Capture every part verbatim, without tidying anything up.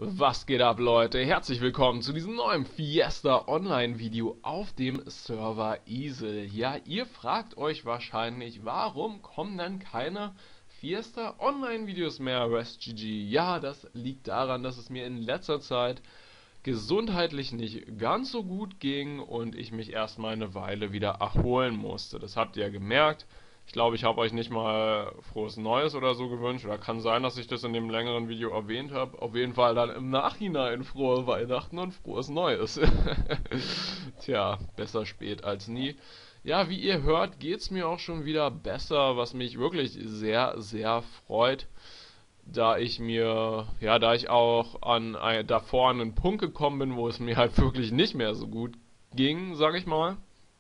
Was geht ab, Leute? Herzlich willkommen zu diesem neuen Fiesta Online-Video auf dem Server Isel. Ja, ihr fragt euch wahrscheinlich, warum kommen denn keine Fiesta Online-Videos mehr, RestGG? Ja, das liegt daran, dass es mir in letzter Zeit gesundheitlich nicht ganz so gut ging und ich mich erstmal eine Weile wieder erholen musste. Das habt ihr ja gemerkt. Ich glaube, ich habe euch nicht mal frohes Neues oder so gewünscht. Oder kann sein, dass ich das in dem längeren Video erwähnt habe. Auf jeden Fall dann im Nachhinein frohe Weihnachten und frohes Neues. Tja, besser spät als nie. Ja, wie ihr hört, geht's mir auch schon wieder besser, was mich wirklich sehr, sehr freut, da ich mir, ja, da ich auch an ein, davor an einen Punkt gekommen bin, wo es mir halt wirklich nicht mehr so gut ging, sag ich mal.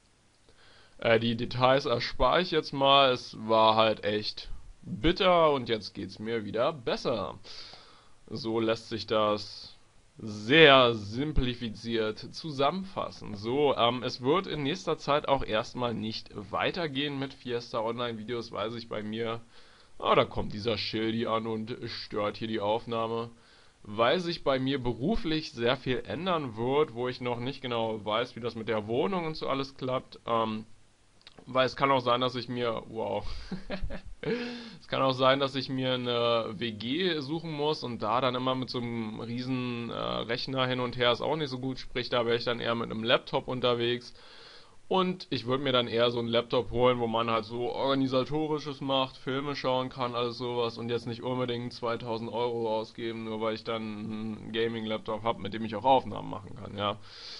Äh, die Details erspare ich jetzt mal. Es war halt echt bitter und jetzt geht's mir wieder besser. So lässt sich das sehr simplifiziert zusammenfassen. So, ähm, es wird in nächster Zeit auch erstmal nicht weitergehen mit Fiesta Online-Videos, weil sich bei mir, ah, da kommt dieser Schildi an und stört hier die Aufnahme, weil sich bei mir beruflich sehr viel ändern wird, wo ich noch nicht genau weiß, wie das mit der Wohnung und so alles klappt. Ähm, Weil es kann auch sein, dass ich mir, wow, es kann auch sein, dass ich mir eine W G suchen muss und da dann immer mit so einem riesen äh, Rechner hin und her ist auch nicht so gut, sprich, da wäre ich dann eher mit einem Laptop unterwegs und ich würde mir dann eher so einen Laptop holen, wo man halt so organisatorisches macht, Filme schauen kann, alles sowas und jetzt nicht unbedingt zweitausend Euro ausgeben, nur weil ich dann einen Gaming-Laptop habe, mit dem ich auch Aufnahmen machen kann, ja.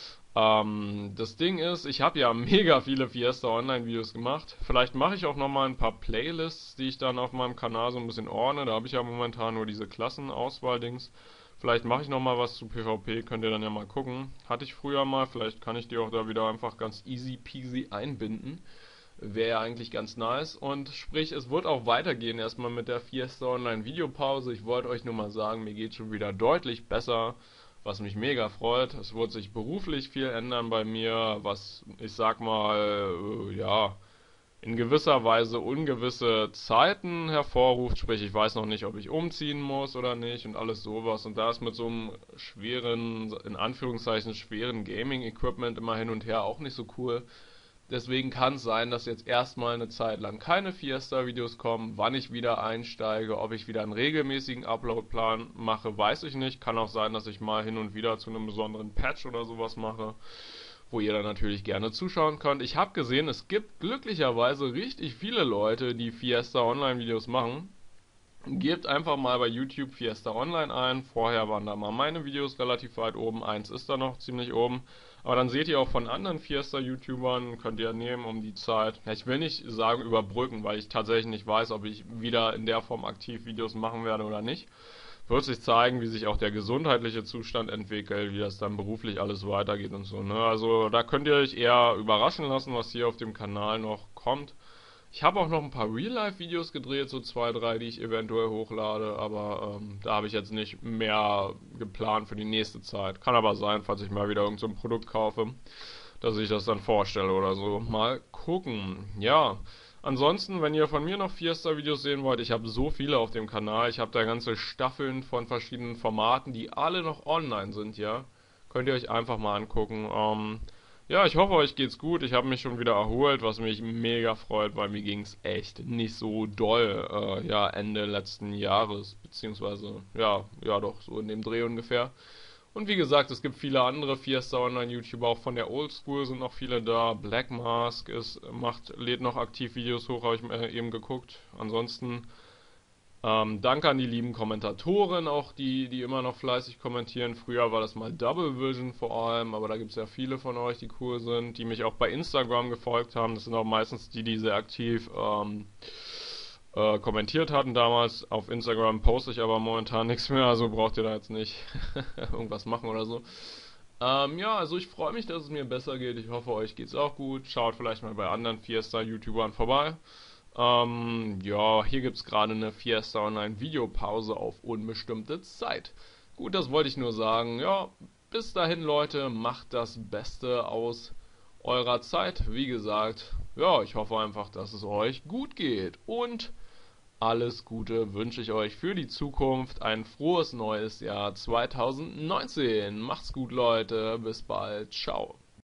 Ähm, das Ding ist, ich habe ja mega viele Fiesta Online-Videos gemacht. Vielleicht mache ich auch nochmal ein paar Playlists, die ich dann auf meinem Kanal so ein bisschen ordne. Da habe ich ja momentan nur diese Klassenauswahl-Dings. Vielleicht mache ich nochmal was zu PvP, könnt ihr dann ja mal gucken. Hatte ich früher mal, vielleicht kann ich die auch da wieder einfach ganz easy peasy einbinden. Wäre ja eigentlich ganz nice. Und sprich, es wird auch weitergehen erstmal mit der Fiesta Online Videopause. Ich wollte euch nur mal sagen, mir geht schon wieder deutlich besser, was mich mega freut. Es wird sich beruflich viel ändern bei mir, was ich sag mal, äh, ja, in gewisser Weise ungewisse Zeiten hervorruft. Sprich, ich weiß noch nicht, ob ich umziehen muss oder nicht und alles sowas. Und da ist mit so einem schweren, in Anführungszeichen schweren Gaming-Equipment immer hin und her auch nicht so cool. Deswegen kann es sein, dass jetzt erstmal eine Zeit lang keine Fiesta-Videos kommen. Wann ich wieder einsteige, ob ich wieder einen regelmäßigen Upload-Plan mache, weiß ich nicht. Kann auch sein, dass ich mal hin und wieder zu einem besonderen Patch oder sowas mache, wo ihr dann natürlich gerne zuschauen könnt. Ich habe gesehen, es gibt glücklicherweise richtig viele Leute, die Fiesta Online-Videos machen. Gebt einfach mal bei YouTube Fiesta Online ein. Vorher waren da mal meine Videos relativ weit oben. Eins ist da noch ziemlich oben. Aber dann seht ihr auch von anderen Fiesta-YouTubern, könnt ihr nehmen um die Zeit. Ja, ich will nicht sagen überbrücken, weil ich tatsächlich nicht weiß, ob ich wieder in der Form aktiv Videos machen werde oder nicht. Wird sich zeigen, wie sich auch der gesundheitliche Zustand entwickelt, wie das dann beruflich alles weitergeht und so, ne? Also da könnt ihr euch eher überraschen lassen, was hier auf dem Kanal noch kommt. Ich habe auch noch ein paar Real-Life-Videos gedreht, so zwei, drei, die ich eventuell hochlade, aber ähm, da habe ich jetzt nicht mehr geplant für die nächste Zeit. Kann aber sein, falls ich mal wieder irgend so ein Produkt kaufe, dass ich das dann vorstelle oder so. Mal gucken. Ja, ansonsten, wenn ihr von mir noch Fiesta-Videos sehen wollt, ich habe so viele auf dem Kanal. Ich habe da ganze Staffeln von verschiedenen Formaten, die alle noch online sind, ja. Könnt ihr euch einfach mal angucken. Ähm, Ja, ich hoffe, euch geht's gut. Ich habe mich schon wieder erholt, was mich mega freut, weil mir ging's echt nicht so doll, äh, ja, Ende letzten Jahres, beziehungsweise, ja, ja doch, so in dem Dreh ungefähr. Und wie gesagt, es gibt viele andere Fiesta Online-YouTuber, auch von der Oldschool sind noch viele da. Black Mask ist, macht, lädt noch aktiv Videos hoch, habe ich äh, eben geguckt. Ansonsten ähm, danke an die lieben Kommentatoren, auch die, die immer noch fleißig kommentieren. Früher war das mal Double Vision vor allem, aber da gibt es ja viele von euch, die cool sind, die mich auch bei Instagram gefolgt haben. Das sind auch meistens die, die sehr aktiv ähm, äh, kommentiert hatten damals. Auf Instagram poste ich aber momentan nichts mehr, also braucht ihr da jetzt nicht irgendwas machen oder so. Ähm, ja, also ich freue mich, dass es mir besser geht. Ich hoffe, euch geht's auch gut. Schaut vielleicht mal bei anderen Fiesta-YouTubern vorbei. Ähm, ja, hier gibt's gerade eine Fiesta Online Videopause auf unbestimmte Zeit. Gut, das wollte ich nur sagen. Ja, bis dahin, Leute, macht das Beste aus eurer Zeit. Wie gesagt, ja, ich hoffe einfach, dass es euch gut geht. Und Alles Gute wünsche ich euch für die Zukunft. Ein frohes neues Jahr zwanzig neunzehn. Macht's gut, Leute. Bis bald. Ciao.